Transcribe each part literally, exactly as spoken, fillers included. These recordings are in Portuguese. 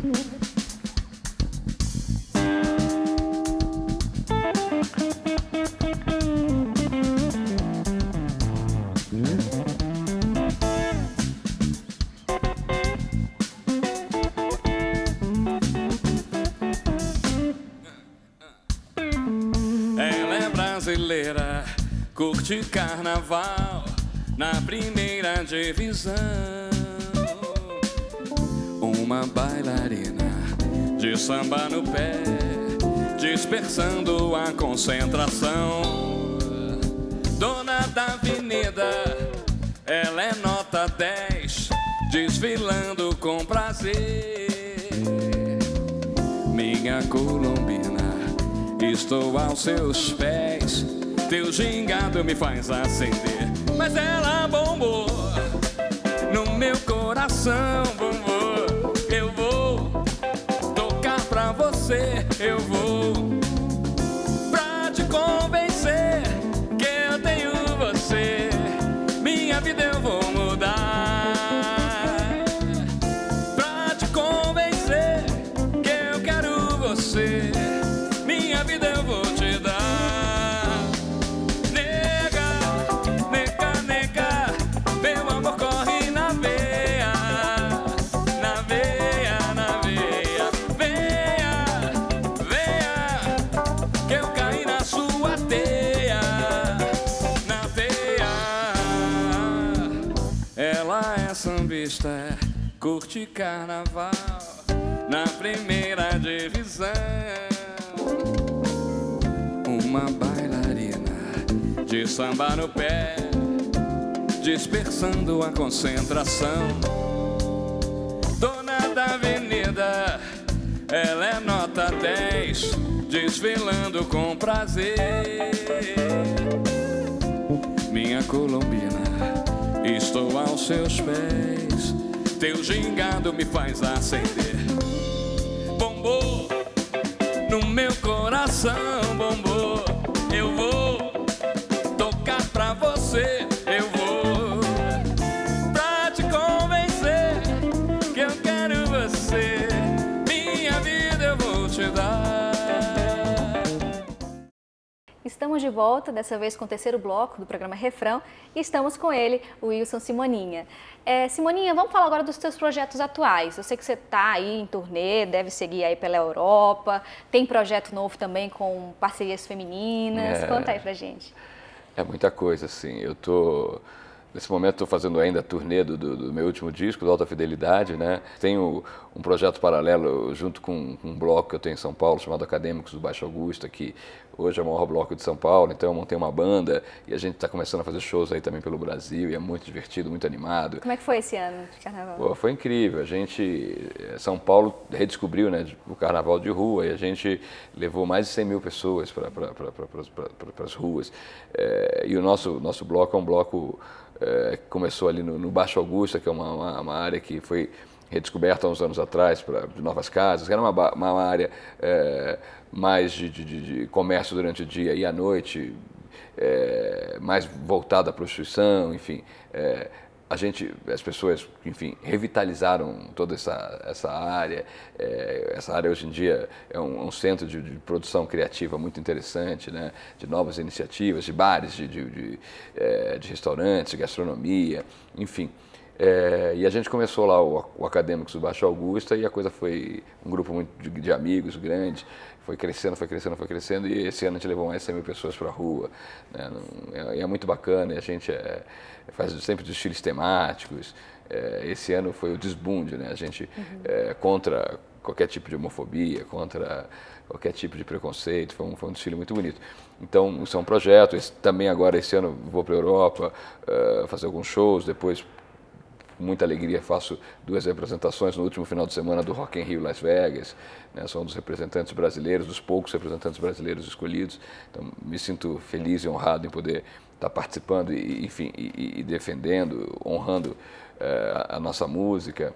Curte carnaval na primeira divisão. Uma bailarina de samba no pé, dispersando a concentração. Dona da avenida, ela é nota dez, desfilando com prazer. Minha colombina, estou aos seus pés. Teu gingado me faz acender. Mas ela bombou no meu coração, bombou. Eu vou tocar pra você, eu vou pra te convencer que eu tenho você. Minha vida eu vou mudar pra te convencer que eu quero você. Minha vida eu vou te dar. Sambista, curte carnaval na primeira divisão. Uma bailarina de samba no pé, dispersando a concentração. Dona da avenida, ela é nota dez, desfilando com prazer. Minha colombina, estou aos seus pés, teu gingado me faz acender. Bombou no meu coração, bombou. Eu vou tocar pra você, eu vou pra te convencer que eu quero você. Minha vida eu vou te dar. Estamos de volta, dessa vez com o terceiro bloco do programa Refrão, e estamos com ele, o Wilson Simoninha. É, Simoninha, vamos falar agora dos seus projetos atuais. Eu sei que você está aí em turnê, deve seguir aí pela Europa, tem projeto novo também com parcerias femininas. É, conta aí pra gente. É muita coisa, assim. Eu tô... Nesse momento estou fazendo ainda a turnê do, do, do meu último disco, do Alta Fidelidade, né? Tenho um projeto paralelo junto com um bloco que eu tenho em São Paulo, chamado Acadêmicos do Baixo Augusta, que hoje é o maior bloco de São Paulo. Então eu montei uma banda e a gente está começando a fazer shows aí também pelo Brasil e é muito divertido, muito animado. Como é que foi esse ano de carnaval? Pô, foi incrível. A gente, São Paulo redescobriu, né, o carnaval de rua, e a gente levou mais de cem mil pessoas para pra, pra, pra, pra, pra, as ruas. É, e o nosso, nosso bloco é um bloco... É, que começou ali no, no Baixo Augusta, que é uma, uma, uma área que foi redescoberta há uns anos atrás para novas casas, que era uma, uma área é, mais de, de, de comércio durante o dia e à noite, é, mais voltada à prostituição, enfim. É, a gente, as pessoas, enfim, revitalizaram toda essa, essa área. É, essa área hoje em dia é um, um centro de, de produção criativa muito interessante, né? De novas iniciativas, de bares, de, de, de, é, de restaurantes, de gastronomia, enfim. É, e a gente começou lá o, o Acadêmicos do Baixo Augusta e a coisa foi um grupo muito de, de amigos grande, foi crescendo, foi crescendo, foi crescendo e esse ano a gente levou mais de cem mil pessoas para a rua, né? É, é muito bacana e a gente é, faz sempre desfiles temáticos. É, esse ano foi o Desbunde, né? A gente uhum. é, contra qualquer tipo de homofobia, contra qualquer tipo de preconceito, foi um, foi um desfile muito bonito. Então, isso é um projeto. Esse, também agora, esse ano, vou para a Europa uh, fazer alguns shows, depois... Com muita alegria faço duas representações no último final de semana do Rock in Rio Las Vegas, né? Sou um dos representantes brasileiros, dos poucos representantes brasileiros escolhidos, então me sinto feliz e honrado em poder estar participando e, enfim, e, e defendendo, honrando é, a nossa música.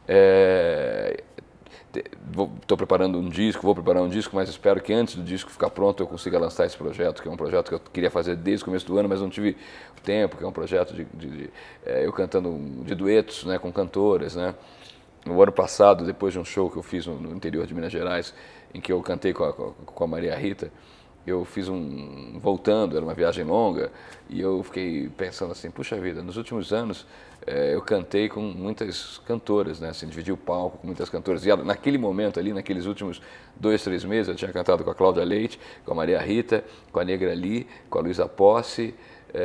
É, Estou preparando um disco, vou preparar um disco, mas espero que antes do disco ficar pronto eu consiga lançar esse projeto, que é um projeto que eu queria fazer desde o começo do ano, mas não tive tempo, que é um projeto de, de, de é, eu cantando de duetos, né, com cantoras, né, no ano passado, depois de um show que eu fiz no, no interior de Minas Gerais, em que eu cantei com a, com a Maria Rita, eu fiz um, voltando, era uma viagem longa, e eu fiquei pensando assim, puxa vida, nos últimos anos eh, eu cantei com muitas cantoras, né, assim, dividi o palco com muitas cantoras, e naquele momento ali, naqueles últimos dois, três meses, eu tinha cantado com a Cláudia Leite, com a Maria Rita, com a Negra Lee, com a Luísa Posse,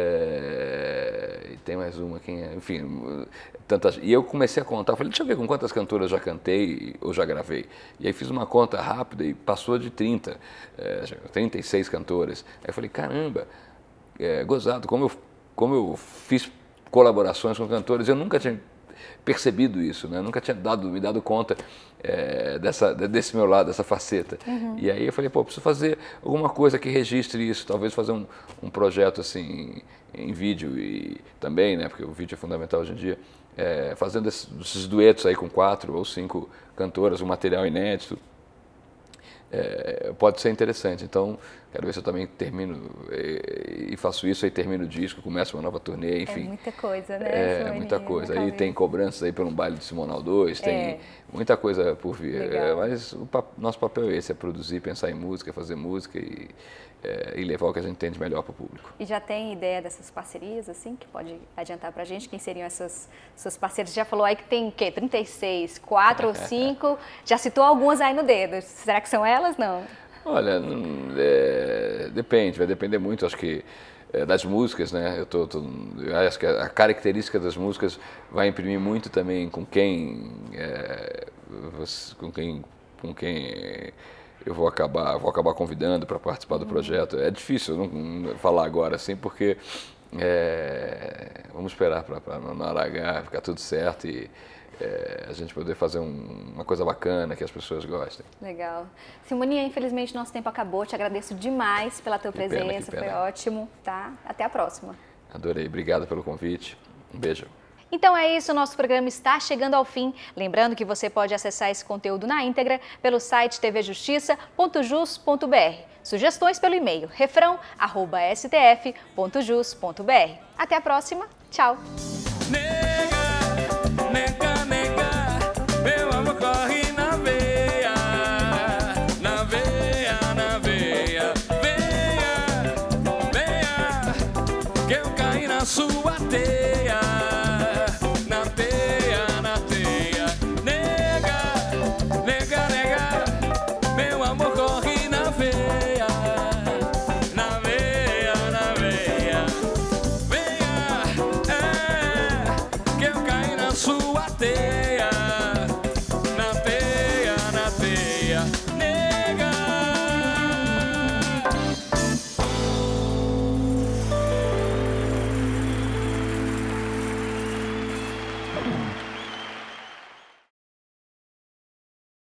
é, e tem mais uma, quem é? Enfim, tantas. E eu comecei a contar, falei, deixa eu ver com quantas cantoras já cantei ou já gravei. E aí fiz uma conta rápida e passou de trinta, é, trinta e seis cantoras. Aí eu falei, caramba, é, gozado, como eu, como eu fiz colaborações com cantores, eu nunca tinha percebido isso, né? Eu nunca tinha dado, me dado conta é, dessa, desse meu lado, dessa faceta. Uhum. E aí eu falei, pô, preciso fazer alguma coisa que registre isso, talvez fazer um, um projeto assim em vídeo e também, né? Porque o vídeo é fundamental hoje em dia, é, fazendo esses, esses duetos aí com quatro ou cinco cantoras, um material inédito. É, pode ser interessante, então quero ver se eu também termino e, e faço isso, aí termino o disco, começo uma nova turnê, enfim. É muita coisa, né? É, muita coisa. Aí tem cobranças aí por um baile de Simonal dois, tem é. muita coisa por vir. É, mas o pa nosso papel é esse, é produzir, pensar em música, fazer música e, é, e levar o que a gente tem de melhor para o público. E já tem ideia dessas parcerias, assim, que pode adiantar para a gente? Quem seriam essas, essas parcerias? Já falou aí que tem o quê? trinta e seis, quatro ou cinco, já citou algumas aí no dedo. Será que são elas? Não. Olha, é, depende, vai depender muito, acho que é, das músicas, né? Eu, tô, tô, eu acho que a característica das músicas vai imprimir muito também com quem, é, com quem, com quem eu vou acabar, vou acabar convidando para participar do projeto. É difícil não falar agora assim, porque é, vamos esperar para não alagar, ficar tudo certo e É, a gente poder fazer um, uma coisa bacana, que as pessoas gostem. Legal. Simoninha, infelizmente nosso tempo acabou. Te agradeço demais pela tua que presença, pena, foi ótimo, tá? Até a próxima. Adorei, obrigado pelo convite. Um beijo. Então é isso, nosso programa está chegando ao fim. Lembrando que você pode acessar esse conteúdo na íntegra pelo site t v justiça ponto jus ponto b r. Sugestões pelo e-mail refrão arroba s t f ponto jus ponto b r. Até a próxima, tchau! Sua teia, na teia, na teia, nega, nega, nega, meu amor corre na veia, na veia, na veia, venha, é, que eu caí na sua teia.